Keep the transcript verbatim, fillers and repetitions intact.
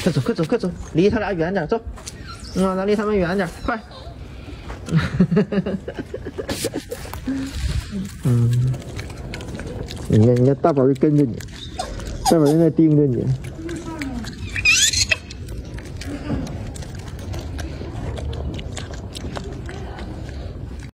快走，快走，快走，离他俩远点，走。嗯，咱离他们远点，快。嗯，你看，你看，大宝就跟着你，大宝在那盯着你。